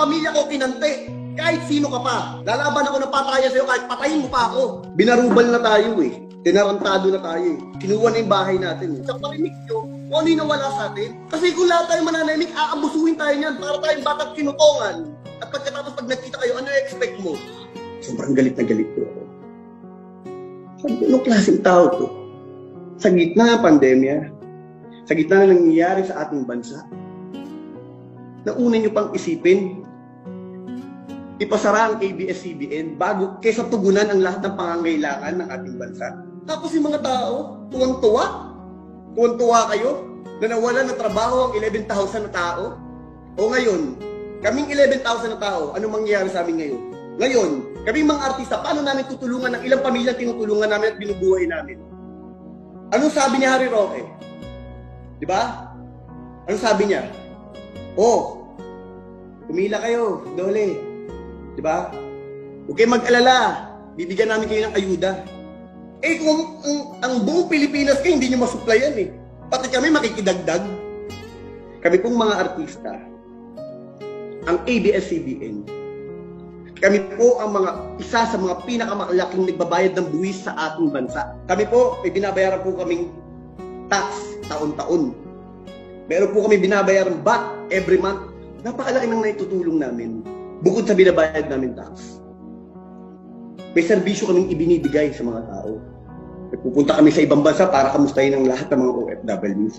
pamilya ko kinante. Kahit sino ka pa. Lalaban ako ng patayan sa'yo kahit patayin mo pa ako. Binarubal na tayo eh. Tinarantado na tayo eh. Kinuha na yung bahay natin eh. Sa parinig nyo, kung ano yung nawala sa atin. Kasi kung lahat tayo mananahimik, aabusuhin tayo niyan para tayong batang kinutongan. At pagkatapos pag nagkita kayo, ano yung expect mo? Sobrang galit na galit ko ako. Sabi ko, anong klaseng tao to? Sa gitna ng pandemya, sa gitna ng nangyayari sa ating bansa, nauna nyo pang isipin, ipasara ang ABS-CBN bago kaysa tugunan ang lahat ng pangangailangan ng ating bansa. Tapos yung mga tao, tuwang-tuwa. Tuwang-tuwa kayo na nawalan ng trabaho ang 11,000 na tao. O ngayon, kaming 11,000 na tao, anong mangyayari sa amin ngayon? Ngayon, kaming mga artista, paano namin tutulungan ng ilang pamilya tinutulungan namin at binubuhay namin? Anong sabi ni Harry Roque? Di ba? Anong sabi niya? Oh, pumila kayo, dole. Di ba? Huwag kayong mag-alala. Bibigyan namin kayo ng ayuda. Eh kung ang buong Pilipinas kayo, hindi nyo masuplayan eh. Pati kami makikidagdag. Kami pong mga artista, ang ABS-CBN, kami po ang isa sa mga pinakamalaking nagbabayad ng buwis sa ating bansa. Kami po, may binabayaran po kaming tax taon-taon. Meron po kami binabayaran VAT every month. Napakalaki ng naitutulong namin. Bukod sa binabayad namin tax. May serbisyo kaming ibinibigay sa mga tao. Pupunta kami sa ibang bansa para kamustahin ang lahat ng mga OFWs.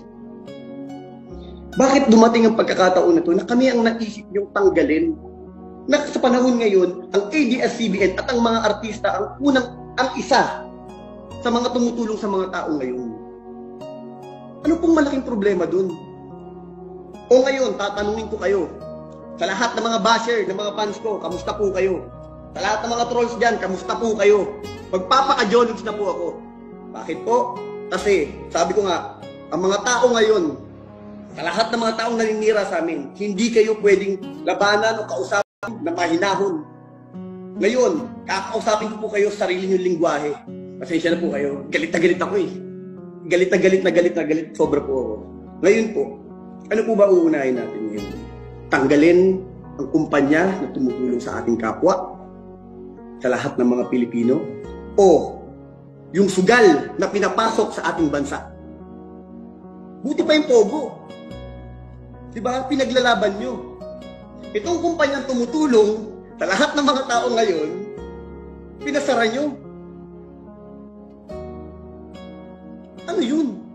Bakit dumating ang pagkakataon na ito na kami ang naisip niyong tanggalin? Na sa panahon ngayon, ang ABS-CBN at ang mga artista ang isa sa mga tumutulong sa mga tao ngayon. Ano pong malaking problema dun? O ngayon, tatanungin ko kayo, sa lahat ng mga basher, ng mga fans ko, kamusta po kayo? Sa lahat ng mga trolls dyan, kamusta po kayo? Magpapaka-jollogs na po ako. Bakit po? Kasi, sabi ko nga, ang mga tao ngayon, sa lahat ng mga taong naninira sa amin, hindi kayo pwedeng labanan o kausapin na mahinahon. Ngayon, kakausapin ko po kayo sa sarili niyong lingwahe. Pasensya na po kayo. Galit na galit ako eh. Galit na galit. Sobra po ako. Ngayon po, ano po ba uunahin natin ngayon? Tanggalin ang kumpanya na tumutulong sa ating kapwa, sa lahat ng mga Pilipino, o yung sugal na pinapasok sa ating bansa. Buti pa yung Pogo. Diba? Pinaglalaban nyo. Itong kumpanyang tumutulong sa lahat ng mga tao ngayon, pinasara nyo. Ano yun?